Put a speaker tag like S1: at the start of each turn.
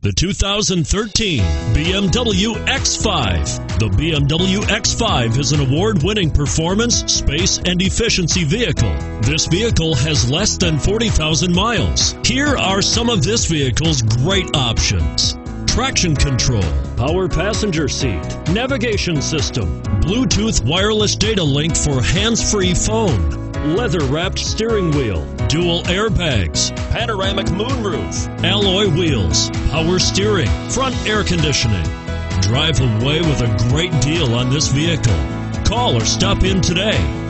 S1: The 2013 BMW X5. The BMW X5 is an award-winning performance, space, and efficiency vehicle. This vehicle has less than 40,000 miles. Here are some of this vehicle's great options: traction control, power passenger seat, navigation system, Bluetooth wireless data link for hands-free phone, leather-wrapped steering wheel, dual airbags, panoramic moonroof, alloy wheels, power steering, front air conditioning. Drive away with a great deal on this vehicle. Call or stop in today.